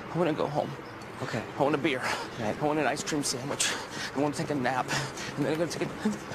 I want to go home. Okay. I want a beer. Right. I want an ice cream sandwich. I want to take a nap. And then I'm going to take